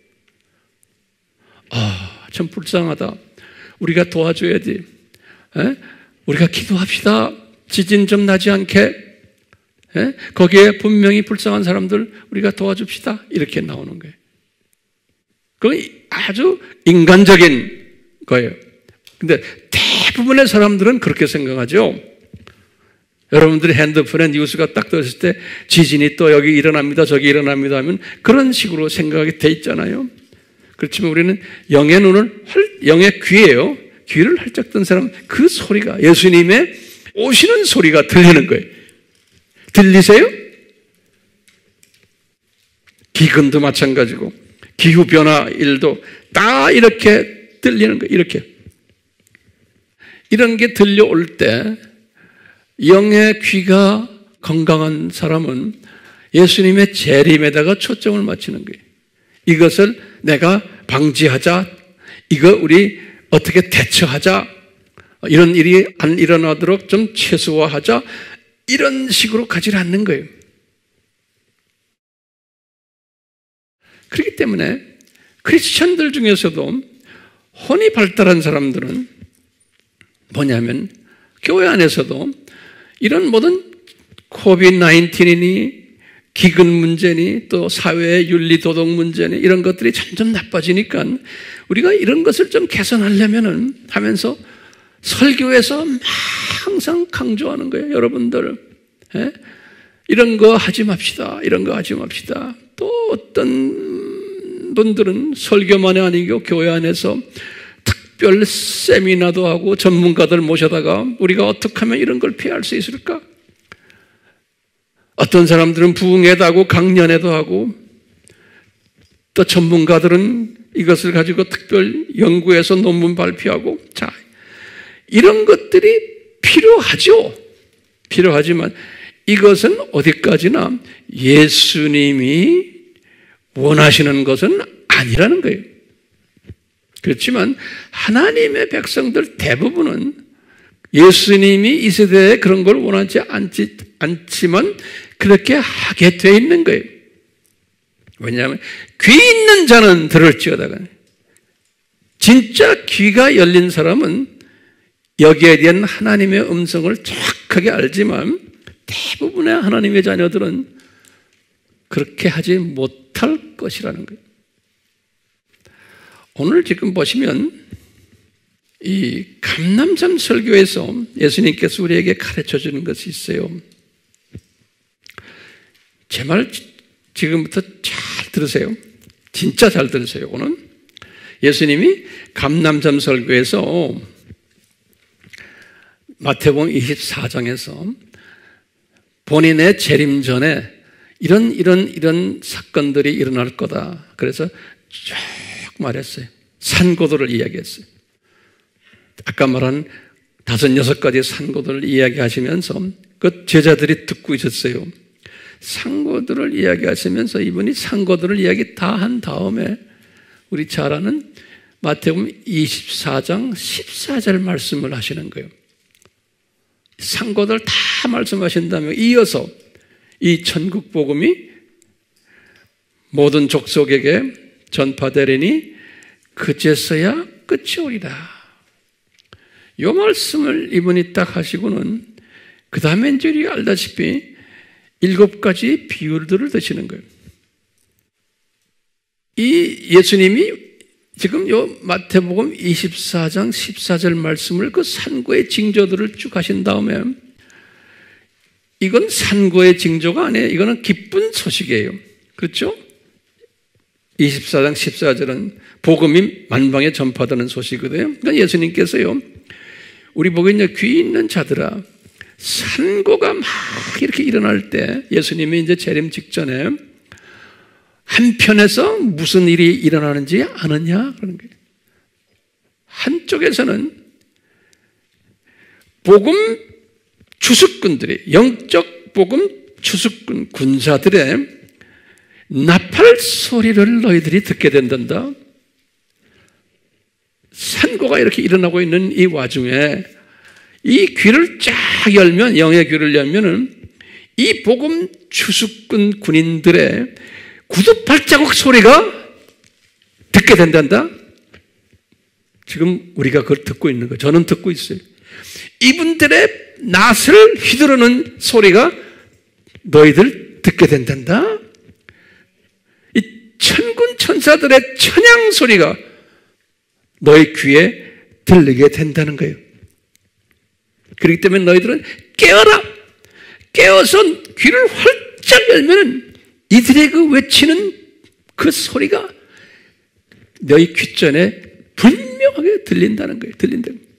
참 불쌍하다. 우리가 도와줘야지. 우리가 기도합시다. 지진 좀 나지 않게. 거기에 분명히 불쌍한 사람들 우리가 도와줍시다. 이렇게 나오는 거예요. 그건 아주 인간적인 거예요. 근데 대부분의 사람들은 그렇게 생각하죠. 여러분들이 핸드폰에 뉴스가 딱 떠있을 때 지진이 또 여기 일어납니다, 저기 일어납니다 하면 그런 식으로 생각이 돼 있잖아요. 그렇지만 우리는 영의 눈을, 영의 귀예요. 귀를 활짝 뜬 사람은 그 소리가, 예수님의 오시는 소리가 들리는 거예요. 들리세요? 기근도 마찬가지고 기후변화 일도 다 이렇게 들리는 거예요. 이렇게. 이런 게 들려올 때 영의 귀가 건강한 사람은 예수님의 재림에다가 초점을 맞추는 거예요. 이것을 내가 방지하자, 이거 우리 어떻게 대처하자, 이런 일이 안 일어나도록 좀 최소화하자, 이런 식으로 가지 않는 거예요. 그렇기 때문에 크리스천들 중에서도 혼이 발달한 사람들은 뭐냐면 교회 안에서도 이런 모든 코비드-19이니 기근 문제니 또 사회의 윤리 도덕 문제니 이런 것들이 점점 나빠지니까 우리가 이런 것을 좀 개선하려면은 하면서 설교에서 항상 강조하는 거예요. 여러분들 이런 거 하지 맙시다. 이런 거 하지 맙시다. 또 어떤 분들은 설교만이 아니고 교회 안에서 특별 세미나도 하고 전문가들 모셔다가 우리가 어떻게 하면 이런 걸 피할 수 있을까? 어떤 사람들은 부흥회도 하고 강연회도 하고 또 전문가들은 이것을 가지고 특별 연구해서 논문 발표하고 자, 이런 것들이 필요하죠. 필요하지만 이것은 어디까지나 예수님이 원하시는 것은 아니라는 거예요. 그렇지만 하나님의 백성들 대부분은 예수님이 이 세대에 그런 걸 원하지 않지만 그렇게 하게 돼 있는 거예요. 왜냐하면 귀 있는 자는 들을지어다가 진짜 귀가 열린 사람은 여기에 대한 하나님의 음성을 정확하게 알지만 대부분의 하나님의 자녀들은 그렇게 하지 못할 것이라는 거예요. 오늘 지금 보시면 이 감람산 설교에서 예수님께서 우리에게 가르쳐 주는 것이 있어요. 제 말 지금부터 잘 들으세요. 진짜 잘 들으세요. 오늘 예수님이 감람산 설교에서 마태복음 24장에서 본인의 재림 전에 이런 사건들이 일어날 거다. 그래서 쭉 말했어요. 산고도를 이야기했어요. 아까 말한 5, 6가지 산고도를 이야기하시면서 그 제자들이 듣고 있었어요. 산고도를 이야기하시면서 이분이 산고도를 이야기 다 한 다음에 우리 잘 아는 마태복음 24장 14절 말씀을 하시는 거예요. 산고도를 다 말씀하신 다음에 이어서 이 천국 복음이 모든 족속에게 전파되리니 그제서야 끝이 오리라. 이 말씀을 이분이 딱 하시고는 그 다음에 이제 우리가 알다시피 7가지 비율들을 드시는 거예요. 이 예수님이 지금 요 마태복음 24장 14절 말씀을 그 산고의 징조들을 쭉 하신 다음에 이건 산고의 징조가 아니에요. 이거는 기쁜 소식이에요. 그렇죠? 24장 14절은 복음이 만방에 전파되는 소식이거든요. 그러니까 예수님께서요, 우리 보고 있는 귀 있는 자들아, 산고가 막 이렇게 일어날 때 예수님이 이제 재림 직전에 한편에서 무슨 일이 일어나는지 아느냐? 그런 거예요. 한쪽에서는 복음 추수꾼들이, 영적 복음 추수꾼 군사들의 나팔 소리를 너희들이 듣게 된단다. 산고가 이렇게 일어나고 있는 이 와중에 이 귀를 쫙 열면, 영의 귀를 열면은 이 복음 추수꾼 군인들의 구두 발자국 소리가 듣게 된단다. 지금 우리가 그걸 듣고 있는 거예요. 저는 듣고 있어요. 이분들의 낫을 휘두르는 소리가 너희들 듣게 된단다. 이 천군 천사들의 찬양 소리가 너희 귀에 들리게 된다는 거예요. 그렇기 때문에 너희들은 깨어라! 깨어서 귀를 활짝 열면 이들의 그 외치는 그 소리가 너희 귓전에 분명하게 들린다는 거예요. 들린다는 거예요.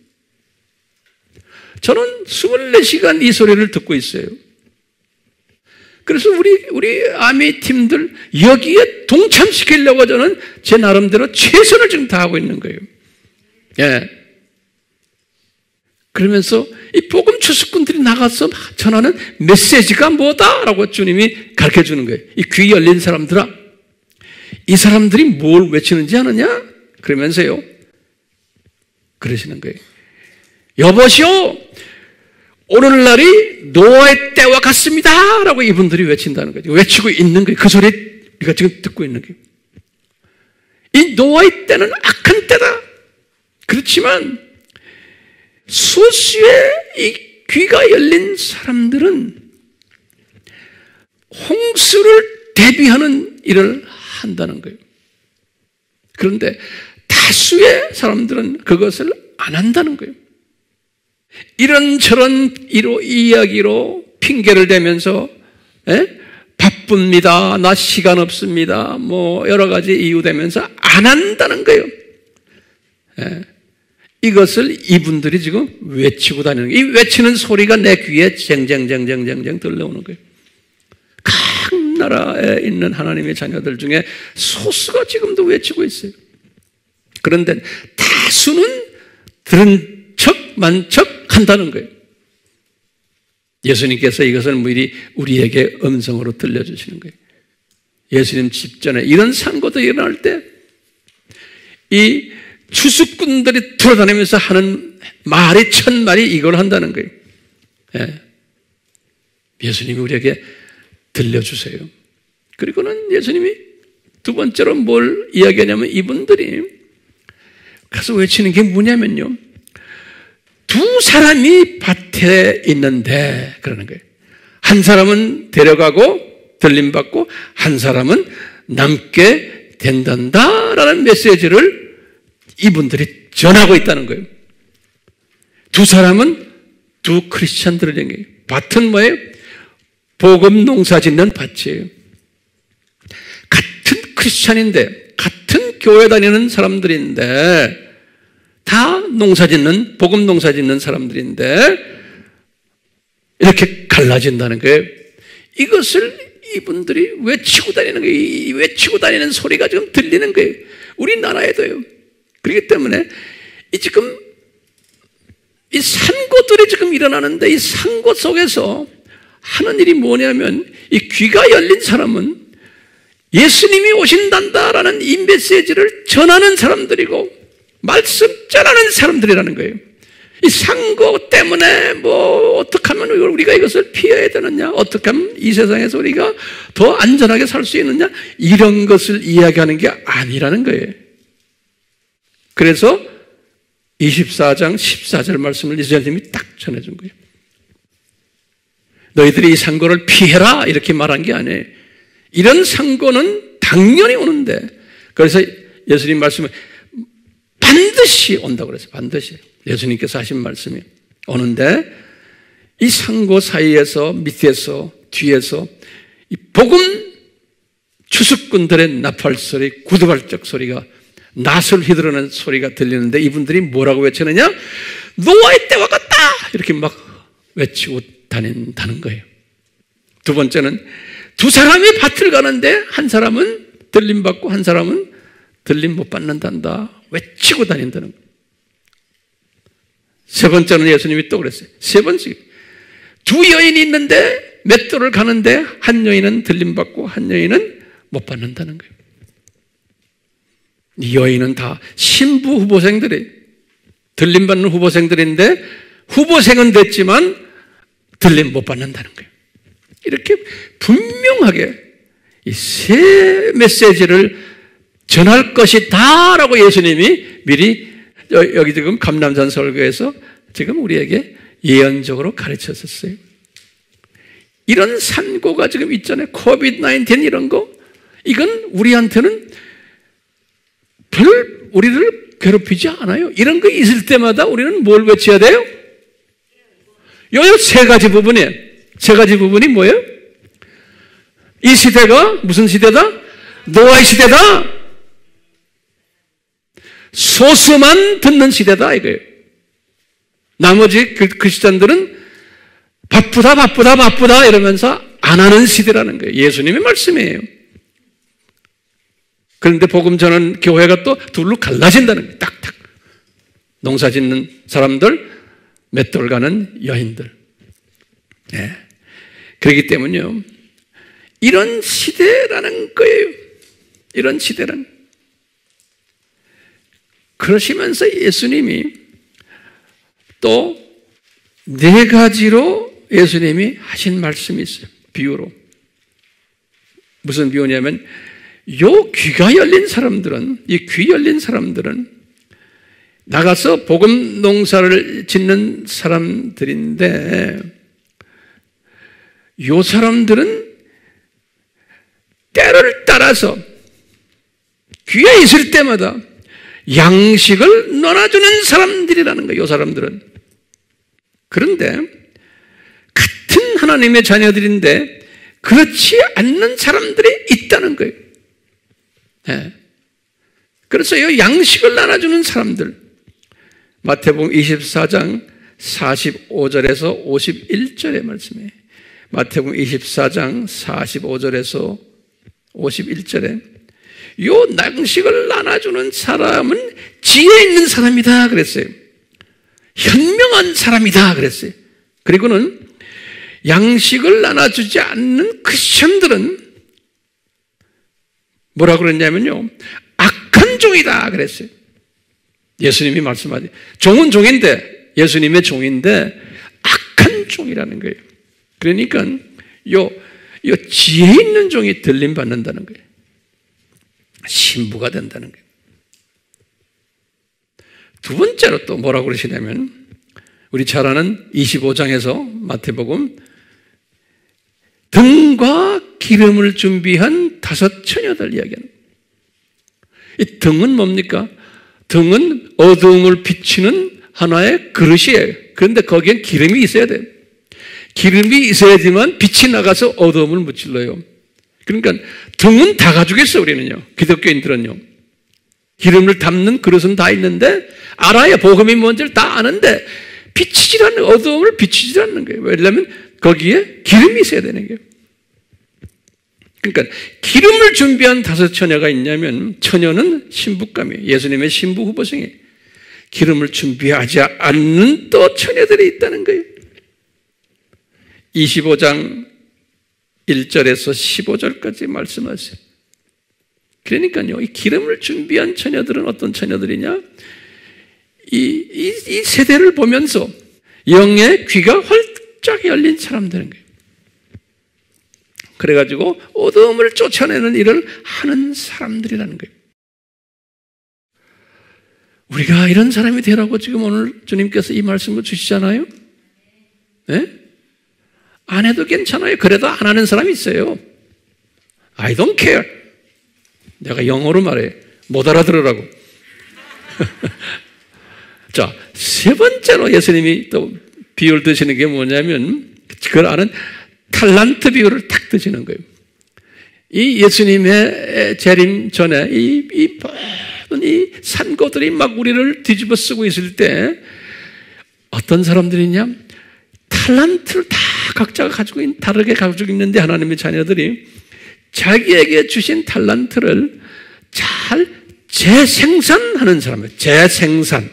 저는 24시간 이 소리를 듣고 있어요. 그래서 우리 아미 팀들 여기에 동참시키려고 저는 제 나름대로 최선을 지금 다하고 있는 거예요. 예. 그러면서 이 복음 추수꾼들이 나가서 전하는 메시지가 뭐다라고 주님이 가르쳐 주는 거예요. 이 귀 열린 사람들아, 이 사람들이 뭘 외치는지 아느냐? 그러면서요, 그러시는 거예요. 여보시오, 오늘날이 노아의 때와 같습니다 라고 이분들이 외친다는 거죠. 외치고 있는 거예요. 그 소리 우리가 지금 듣고 있는 거예요. 이 노아의 때는 악한 때다. 그렇지만 소수의 이 귀가 열린 사람들은 홍수를 대비하는 일을 한다는 거예요. 그런데 다수의 사람들은 그것을 안 한다는 거예요. 이런저런 이야기로 핑계를 대면서 바쁩니다. 나 시간 없습니다. 뭐 여러 가지 이유 대면서 안 한다는 거예요. 이것을 이분들이 지금 외치고 다니는 거예요. 이 외치는 소리가 내 귀에 쟁쟁쟁쟁쟁쟁 들려오는 거예요. 각 나라에 있는 하나님의 자녀들 중에 소수가 지금도 외치고 있어요. 그런데 다수는 들은 척 만척 한다는 거예요. 예수님께서 이것을 미리 우리에게 음성으로 들려주시는 거예요. 예수님 집전에 이런 상고도 일어날 때 이 추수꾼들이 돌아다니면서 하는 말이 천말이 이걸 한다는 거예요. 예수님이 우리에게 들려주세요. 그리고는 예수님이 두 번째로 뭘 이야기하냐면 이분들이 가서 외치는 게 뭐냐면요, 두 사람이 밭에 있는데 그러는 거예요. 한 사람은 데려가고 들림받고 한 사람은 남게 된단다라는 메시지를 이분들이 전하고 있다는 거예요. 두 사람은 두 크리스찬들을 얘기해요. 밭은 뭐예요? 복음 농사 짓는 밭이에요. 같은 크리스찬인데 같은 교회 다니는 사람들인데 다 농사 짓는, 복음 농사 짓는 사람들인데 이렇게 갈라진다는 거예요. 이것을 이분들이 외치고 다니는 거예요. 이 외치고 다니는 소리가 지금 들리는 거예요. 우리나라에도요. 그렇기 때문에 지금 이 산고들이 지금 일어나는데 이 산고 속에서 하는 일이 뭐냐면 이 귀가 열린 사람은 예수님이 오신단다라는 이 메시지를 전하는 사람들이고 말씀 전하는 사람들이라는 거예요. 이 상고 때문에 뭐 어떻게 하면 우리가 이것을 피해야 되느냐, 어떻게 하면 이 세상에서 우리가 더 안전하게 살 수 있느냐, 이런 것을 이야기하는 게 아니라는 거예요. 그래서 24장 14절 말씀을 이스라엘님이 딱 전해준 거예요. 너희들이 이 상고를 피해라 이렇게 말한 게 아니에요. 이런 상고는 당연히 오는데, 그래서 예수님 말씀은 반드시 온다고 그랬어요. 반드시. 예수님께서 하신 말씀이 오는데 이 상고 사이에서 밑에서 뒤에서 이 복음 추수꾼들의 나팔 소리, 구두발적 소리가, 낫을 휘두르는 소리가 들리는데 이분들이 뭐라고 외치느냐? 노아의 때와 같다! 이렇게 막 외치고 다닌다는 거예요. 두 번째는 두 사람이 밭을 가는데 한 사람은 들림받고 한 사람은 들림 못 받는단다. 외치고 다닌다는 거예요. 세 번째는 예수님이 또 그랬어요. 세 번째, 두 여인이 있는데 맷돌을 가는데 한 여인은 들림받고 한 여인은 못 받는다는 거예요. 이 여인은 다 신부 후보생들이, 들림받는 후보생들인데 후보생은 됐지만 들림 못 받는다는 거예요. 이렇게 분명하게 이 세 메시지를 전할 것이다 라고 예수님이 미리 여기 지금 감람산 설교에서 지금 우리에게 예언적으로 가르쳤었어요. 이런 산고가 지금 있잖아요. 코비드-19 이런 거, 이건 우리한테는 별 우리를 괴롭히지 않아요. 이런 거 있을 때마다 우리는 뭘 외쳐야 돼요? 요 세 가지 부분이에요. 세 가지 부분이 뭐예요? 이 시대가 무슨 시대다? 노아의 시대다. 소수만 듣는 시대다 이거예요. 나머지 크리스찬들은 바쁘다 이러면서 안 하는 시대라는 거예요. 예수님의 말씀이에요. 그런데 복음 전하는 교회가 또 둘로 갈라진다는 거예요. 딱딱. 농사 짓는 사람들, 맷돌 가는 여인들. 네. 그렇기 때문에요. 이런 시대라는 거예요. 이런 시대라는. 그러시면서 예수님이 또 네 가지로 예수님이 하신 말씀이 있어요. 비유로. 무슨 비유냐면 요 귀가 열린 사람들은, 이 귀 열린 사람들은 나가서 복음 농사를 짓는 사람들인데 요 사람들은 때를 따라서 귀에 있을 때마다 양식을 나눠주는 사람들이라는 거예요. 요 사람들은. 그런데 같은 하나님의 자녀들인데 그렇지 않는 사람들이 있다는 거예요. 네. 그래서 이 양식을 나눠주는 사람들, 마태복음 24장 45절에서 51절의 말씀이에요. 마태복음 24장 45절에서 51절에 요 양식을 나눠주는 사람은 지혜 있는 사람이다 그랬어요. 현명한 사람이다 그랬어요. 그리고는 양식을 나눠주지 않는 크리스천들은 뭐라고 그랬냐면요, 악한 종이다 그랬어요. 예수님이 말씀하지. 종은 종인데, 예수님의 종인데 악한 종이라는 거예요. 그러니까 요 지혜 있는 종이 들림 받는다는 거예요. 신부가 된다는 거예요. 두 번째로 또 뭐라고 그러시냐면, 우리 잘 아는 25장에서 마태복음 등과 기름을 준비한 5 처녀들 이야기하는 거예요. 이 등은 뭡니까? 등은 어두움을 비추는 하나의 그릇이에요. 그런데 거기엔 기름이 있어야 돼요. 기름이 있어야지만 빛이 나가서 어두움을 무찔러요. 그러니까 등은 다 가지고 있어요. 우리는요, 기독교인들은요. 기름을 담는 그릇은 다 있는데 알아야 복음이 뭔지를 다 아는데 비치질 않는, 어두움을 비치질 않는 거예요. 왜냐하면 거기에 기름이 있어야 되는 거예요. 그러니까 기름을 준비한 5 처녀가 있냐면, 처녀는 신부감이에요. 예수님의 신부 후보생이에요. 기름을 준비하지 않는 또 처녀들이 있다는 거예요. 25장 1절에서 15절까지 말씀하세요. 그러니까요, 이 기름을 준비한 처녀들은 어떤 처녀들이냐? 이 세대를 보면서 영의 귀가 활짝 열린 사람들인 거예요. 그래가지고 어두움을 쫓아내는 일을 하는 사람들이라는 거예요. 우리가 이런 사람이 되라고 지금 오늘 주님께서 이 말씀을 주시잖아요. 네? 안 해도 괜찮아요. 그래도 안 하는 사람이 있어요. I don't care. 내가 영어로 말해. 못 알아들으라고. 자, 세 번째로 예수님이 또 비유를 드시는 게 뭐냐면, 그걸 아는 탈란트 비유를 탁 드시는 거예요. 이 예수님의 재림 전에 이 모든 이 산고들이 막 우리를 뒤집어 쓰고 있을 때 어떤 사람들이냐? 탈란트를 다 각자가 가지고 다르게 가지고 있는데 하나님의 자녀들이 자기에게 주신 탈란트를 잘 재생산하는 사람이에요. 재생산.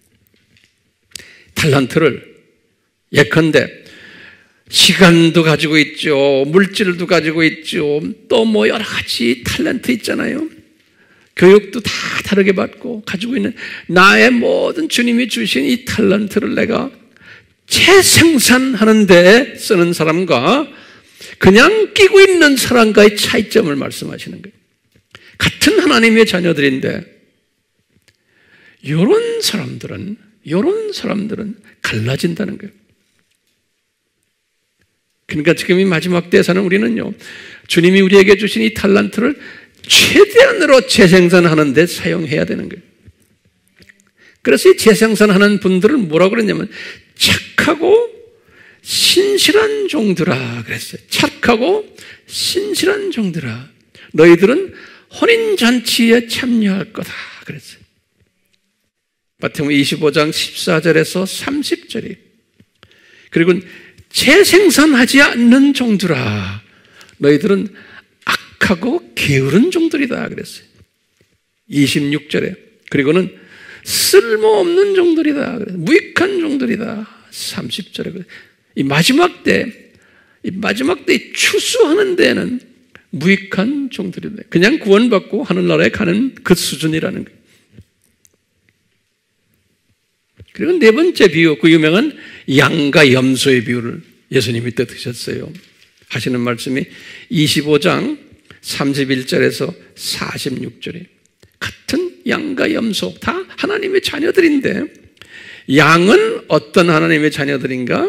탈란트를 예컨대 시간도 가지고 있죠. 물질도 가지고 있죠. 또 뭐 여러 가지 탤런트 있잖아요. 교육도 다 다르게 받고 가지고 있는 나의 모든 주님이 주신 이 탤런트를 내가 재생산하는 데 쓰는 사람과 그냥 끼고 있는 사람과의 차이점을 말씀하시는 거예요. 같은 하나님의 자녀들인데 이런 사람들은 갈라진다는 거예요. 그러니까 지금 이 마지막 때에서는 우리는요, 주님이 우리에게 주신 이 탤런트를 최대한으로 재생산하는 데 사용해야 되는 거예요. 그래서 이 재생산하는 분들은 뭐라고 그러냐면 착하고 신실한 종들아 그랬어요. 착하고 신실한 종들아, 너희들은 혼인잔치에 참여할 거다 그랬어요. 마태복음 25장 14절에서 30절이, 그리고 재생산하지 않는 종들아, 너희들은 악하고 게으른 종들이다 그랬어요. 26절에, 그리고는 쓸모없는 종들이다, 무익한 종들이다. 30절에, 이 마지막 때 추수하는 데에는 무익한 종들이다. 그냥 구원받고 하늘나라에 가는 그 수준이라는 거예요. 그리고 네 번째 비유, 그 유명한 양과 염소의 비유를 예수님이 또 드셨어요. 하시는 말씀이 25장 31절에서 46절에, 같은 양과 염소 다 하나님의 자녀들인데, 양은 어떤 하나님의 자녀들인가?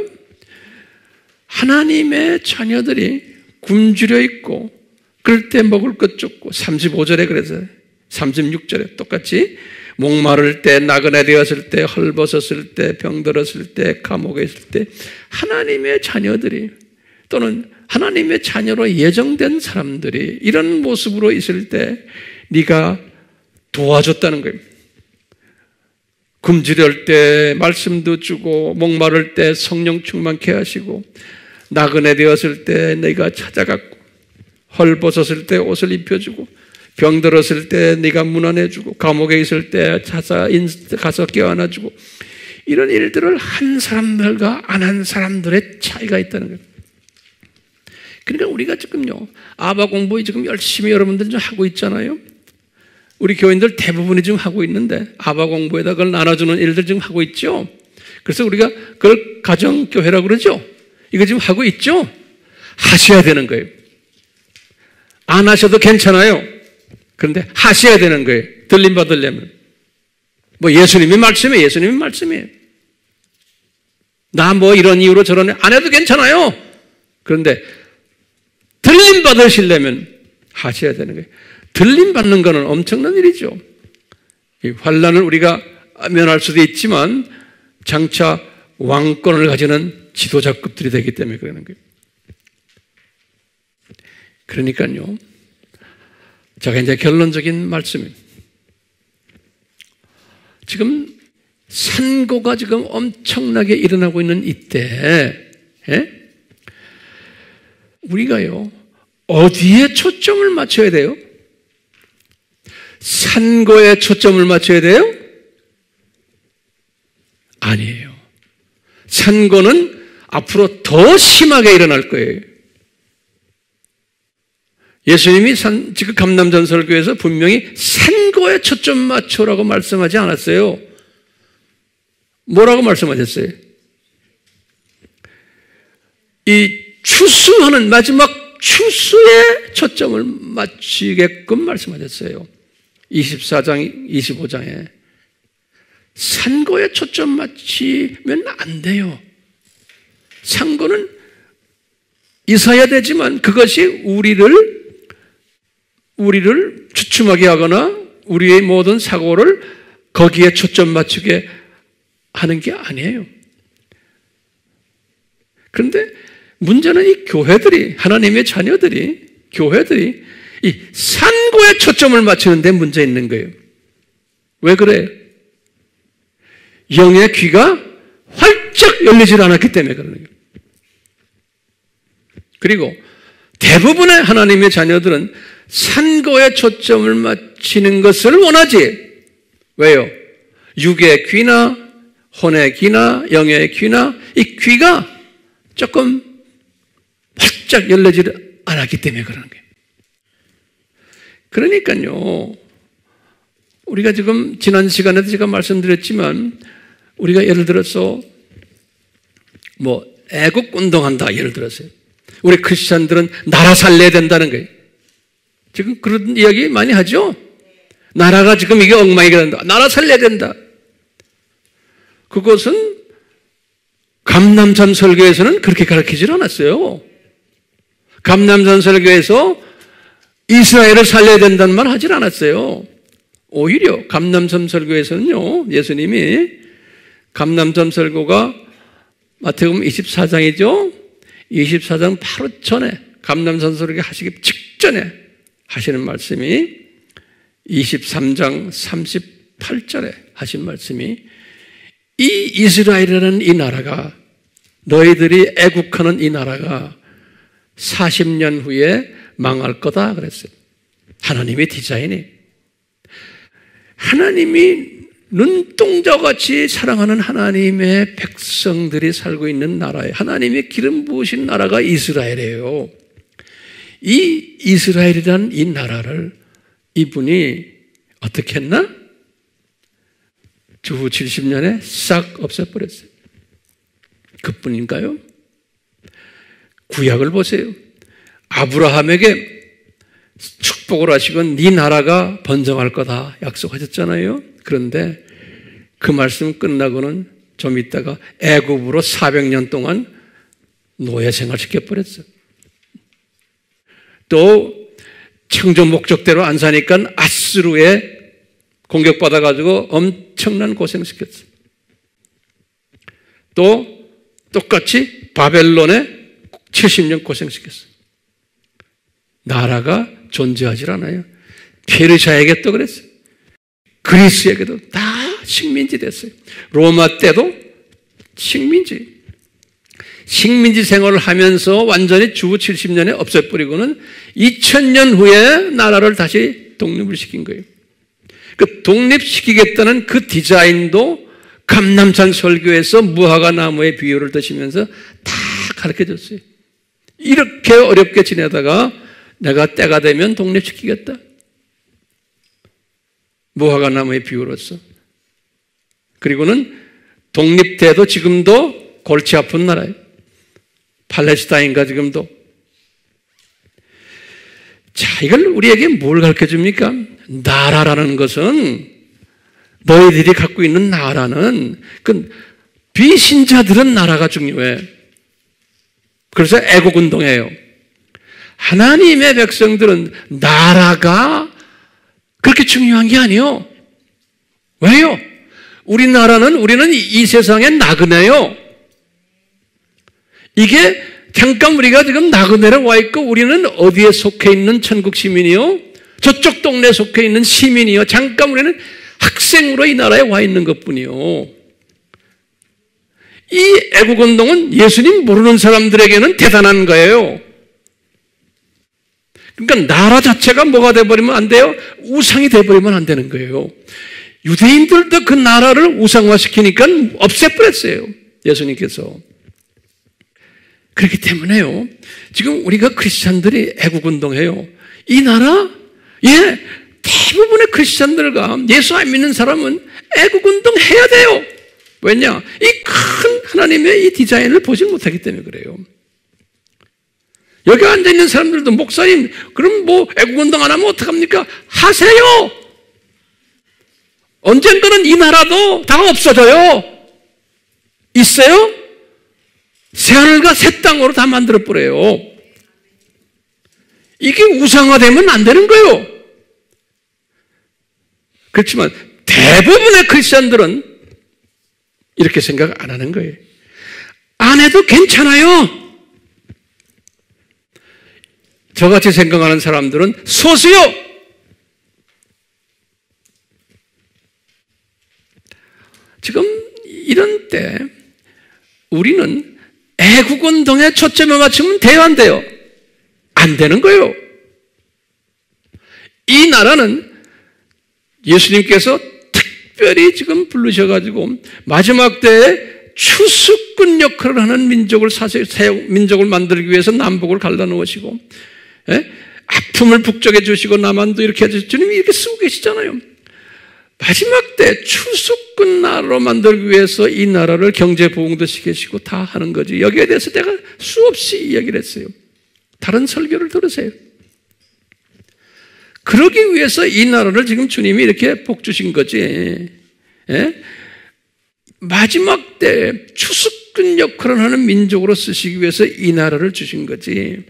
하나님의 자녀들이 굶주려 있고 그럴 때 먹을 것 줬고, 35절에 그래서 36절에 똑같이 목마를 때, 나그네 되었을 때, 헐벗었을 때, 병들었을 때, 감옥에 있을 때 하나님의 자녀들이, 또는 하나님의 자녀로 예정된 사람들이 이런 모습으로 있을 때 네가 도와줬다는 거예요. 굶주릴 때 말씀도 주고, 목마를 때 성령 충만케 하시고, 나그네 되었을 때 네가 찾아갔고, 헐벗었을 때 옷을 입혀주고, 병들었을 때 네가 문안해주고, 감옥에 있을 때 가서 껴안아주고, 이런 일들을 한 사람들과 안 한 사람들의 차이가 있다는 거예요. 그러니까 우리가 지금요, 아바 공부 지금 열심히 여러분들 좀 하고 있잖아요. 우리 교인들 대부분이 지금 하고 있는데, 아바 공부에다 그걸 나눠주는 일들 지금 하고 있죠. 그래서 우리가 그걸 가정교회라고 그러죠. 이거 지금 하고 있죠. 하셔야 되는 거예요. 안 하셔도 괜찮아요. 그런데 하셔야 되는 거예요. 들림 받으려면. 뭐 예수님이 말씀이에요. 예수님이 말씀이에요. 나 뭐 이런 이유로 저런 안 해도 괜찮아요. 그런데 들림 받으시려면 하셔야 되는 거예요. 들림 받는 거는 엄청난 일이죠. 이 환난을 우리가 면할 수도 있지만 장차 왕권을 가지는 지도자급들이 되기 때문에 그러는 거예요. 그러니까요, 제가 이제 결론적인 말씀입니다. 지금 산고가 지금 엄청나게 일어나고 있는 이때, 우리가요, 어디에 초점을 맞춰야 돼요? 산고에 초점을 맞춰야 돼요? 아니에요. 산고는 앞으로 더 심하게 일어날 거예요. 예수님이 지금 감남전설교에서 분명히 산고에 초점 맞춰라고 말씀하지 않았어요. 뭐라고 말씀하셨어요? 이 추수하는 마지막 추수에 초점을 맞추게끔 말씀하셨어요. 24장, 25장에. 산고에 초점 맞추면 안 돼요. 산고는 있어야 되지만 그것이 우리를 주춤하게 하거나 우리의 모든 사고를 거기에 초점 맞추게 하는 게 아니에요. 그런데 문제는 이 교회들이, 하나님의 자녀들이, 교회들이 이 산고에 초점을 맞추는 데 문제 있는 거예요. 왜 그래요? 영의 귀가 활짝 열리질 않았기 때문에 그러는 거예요. 그리고 대부분의 하나님의 자녀들은 산고에 초점을 맞추는 것을 원하지. 왜요? 육의 귀나 혼의 귀나 영의 귀나 이 귀가 조금 활짝 열리질 않았기 때문에 그러는 거예요. 그러니까요, 우리가 지금 지난 시간에도 제가 말씀드렸지만, 우리가 예를 들어서 뭐 애국 운동한다 예를 들었어요. 우리 크리스찬들은 나라 살려야 된다는 거예요. 지금 그런 이야기 많이 하죠. 나라가 지금 이게 엉망이게 된다. 나라 살려야 된다. 그것은 감남산 설교에서는 그렇게 가르치질 않았어요. 감남산 설교에서 이스라엘을 살려야 된다는 말 하질 않았어요. 오히려 감남산 설교에서는요, 예수님이 감남산 설교가 마태복음 24장이죠. 24장 바로 전에 감람산 설교 하시기 직전에 하시는 말씀이 23장 38절에 하신 말씀이 이 이스라엘이라는 이 나라가 너희들이 애국하는 이 나라가 40년 후에 망할 거다 그랬어요. 하나님의 디자인이 하나님이 눈동자같이 사랑하는 하나님의 백성들이 살고 있는 나라에 하나님의 기름 부으신 나라가 이스라엘이에요. 이 이스라엘이라는 이 나라를 이분이 어떻게 했나? 주후 70년에 싹 없애버렸어요. 그뿐인가요? 구약을 보세요. 아브라함에게 축복을 하시고 네 나라가 번성할 거다 약속하셨잖아요. 그런데 그 말씀 끝나고는 좀 있다가 애굽으로 400년 동안 노예 생활 시켜버렸어요. 또 창조 목적대로 안 사니까 아스루에 공격받아가지고 엄청난 고생시켰어요. 또 똑같이 바벨론에 70년 고생시켰어요. 나라가 존재하지 않아요. 페르시아에게 또 그랬어요. 그리스에게도 다 식민지 됐어요. 로마 때도 식민지 생활을 하면서 완전히 주후 70년에 없애버리고는 2000년 후에 나라를 다시 독립을 시킨 거예요. 그 독립시키겠다는 그 디자인도 감람산 설교에서 무화과 나무의 비유를 드시면서 다 가르쳐줬어요. 이렇게 어렵게 지내다가 내가 때가 되면 독립시키겠다. 무화과 나무의 비유로서. 그리고는 독립돼도 지금도 골치 아픈 나라예요. 팔레스타인과 지금도. 자, 이걸 우리에게 뭘 가르쳐 줍니까? 나라라는 것은 너희들이 갖고 있는 나라는 그 비신자들은 나라가 중요해. 그래서 애국운동해요. 하나님의 백성들은 나라가 그렇게 중요한 게 아니에요. 왜요? 우리는 이 세상에 나그네요. 이게 잠깐 우리가 지금 나그네로 와 있고 우리는 어디에 속해 있는 천국 시민이요? 저쪽 동네에 속해 있는 시민이요. 잠깐 우리는 학생으로 이 나라에 와 있는 것뿐이요. 이 애국운동은 예수님 모르는 사람들에게는 대단한 거예요. 그러니까 나라 자체가 뭐가 돼버리면 안 돼요? 우상이 돼버리면 안 되는 거예요. 유대인들도 그 나라를 우상화시키니까 없애버렸어요. 예수님께서. 그렇기 때문에요. 지금 우리가 크리스찬들이 애국운동해요. 이 나라? 예, 대부분의 크리스찬들과 예수 안 믿는 사람은 애국운동 해야 돼요. 왜냐? 이 큰 하나님의 이 디자인을 보지 못하기 때문에 그래요. 여기 앉아있는 사람들도 목사님, 그럼 뭐 애국운동 안 하면 어떡합니까? 하세요! 언젠가는 이 나라도 다 없어져요. 있어요? 새하늘과 새 땅으로 다 만들어버려요. 이게 우상화되면 안 되는 거예요. 그렇지만 대부분의 크리스천들은 이렇게 생각 안 하는 거예요. 안 해도 괜찮아요. 저같이 생각하는 사람들은 소수요. 지금 이런 때 우리는 애국운동에 초점을 맞추면 돼요, 안 돼요? 안 되는 거예요. 이 나라는 예수님께서 특별히 지금 부르셔가지고 마지막 때에 추수꾼 역할을 하는 민족을 만들기 위해서 남북을 갈라놓으시고, 아픔을 북쪽에 주시고 남한도 이렇게 해주시고 주님이 이렇게 쓰고 계시잖아요. 마지막 때 추수꾼 나라로 만들기 위해서 이 나라를 경제 부흥도 시키시고 다 하는 거지. 여기에 대해서 내가 수없이 이야기를 했어요. 다른 설교를 들으세요. 그러기 위해서 이 나라를 지금 주님이 이렇게 복 주신 거지. 마지막 때 추수꾼 역할을 하는 민족으로 쓰시기 위해서 이 나라를 주신 거지.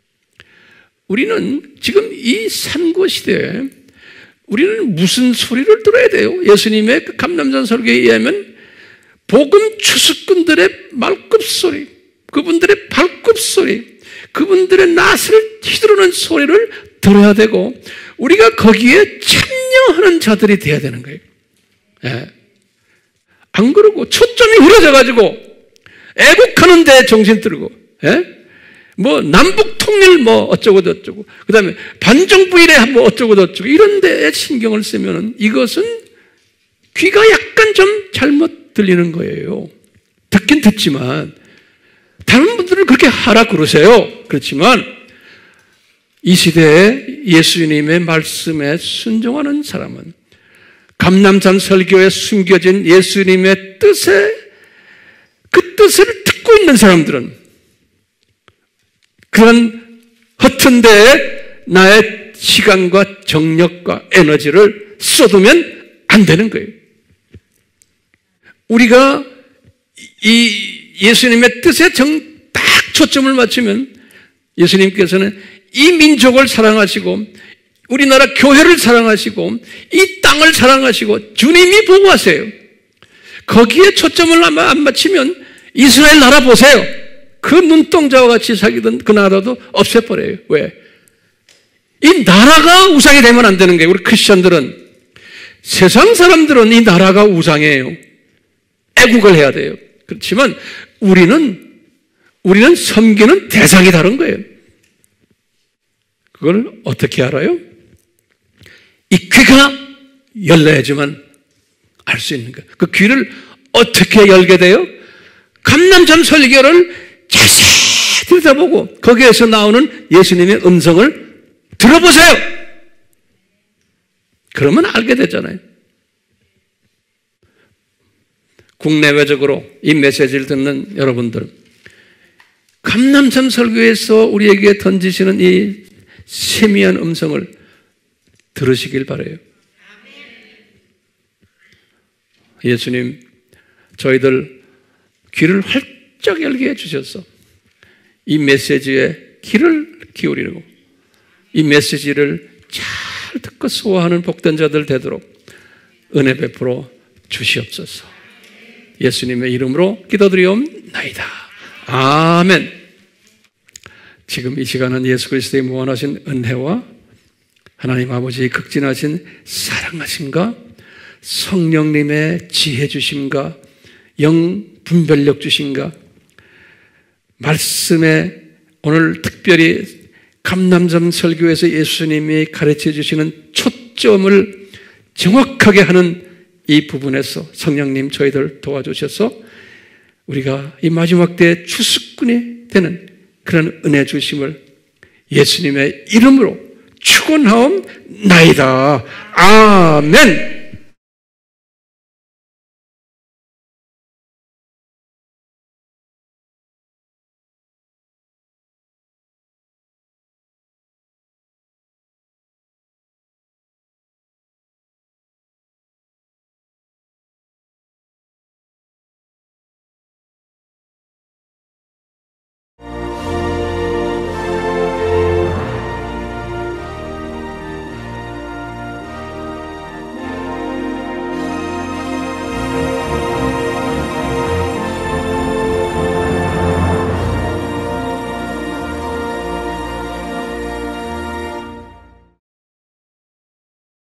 우리는 지금 이 산고 시대에 우리는 무슨 소리를 들어야 돼요? 예수님의 그 감람산 설교에 의하면 복음 추수꾼들의 말급소리, 그분들의 발급소리, 그분들의 낫을 휘두르는 소리를 들어야 되고 우리가 거기에 참여하는 자들이 돼야 되는 거예요. 예. 안 그러고 초점이 흐려져가지고 애국하는 데 정신 들고, 예? 뭐 남북 통일 뭐 어쩌고 저쩌고, 그 다음에 반정부일에 뭐 어쩌고 저쩌고 이런 데에 신경을 쓰면은 이것은 귀가 약간 좀 잘못 들리는 거예요. 듣긴 듣지만 다른 분들은 그렇게 하라 그러세요. 그렇지만 이 시대에 예수님의 말씀에 순종하는 사람은 감람산 설교에 숨겨진 예수님의 뜻에 그 뜻을 듣고 있는 사람들은 그런 허튼 데에 나의 시간과 정력과 에너지를 쏟으면 안 되는 거예요. 우리가 이 예수님의 뜻에 딱 초점을 맞추면 예수님께서는 이 민족을 사랑하시고 우리나라 교회를 사랑하시고 이 땅을 사랑하시고 주님이 보호하세요. 거기에 초점을 안 맞추면 이스라엘 나라 보세요. 그 눈동자와 같이 사귀던 그 나라도 없애버려요. 왜? 이 나라가 우상이 되면 안 되는 거예요. 우리 크리스천들은. 세상 사람들은 이 나라가 우상이에요. 애국을 해야 돼요. 그렇지만 우리는 섬기는 대상이 다른 거예요. 그걸 어떻게 알아요? 이 귀가 열려야지만 알 수 있는 거예요. 그 귀를 어떻게 열게 돼요? 감람산 설교를 자세히 들여다보고 거기에서 나오는 예수님의 음성을 들어보세요. 그러면 알게 되잖아요. 국내외적으로 이 메시지를 듣는 여러분들, 감람산 설교에서 우리에게 던지시는 이 세미한 음성을 들으시길 바라요. 예수님, 저희들 귀를 활짝 열게 해주셔서 이 메시지에 귀를 기울이고 이 메시지를 잘 듣고 소화하는 복된 자들 되도록 은혜 베풀어 주시옵소서. 예수님의 이름으로 기도드리옵나이다. 아멘. 지금 이 시간은 예수 그리스도의 무한하신 은혜와 하나님 아버지의 극진하신 사랑하심과 성령님의 지혜 주심과 영 분별력 주심과 말씀에 오늘 특별히 감람산 설교에서 예수님이 가르쳐 주시는 초점을 정확하게 하는 이 부분에서 성령님 저희들 도와주셔서 우리가 이 마지막 때 추수꾼이 되는 그런 은혜 주심을 예수님의 이름으로 축원하옵나이다. 아멘.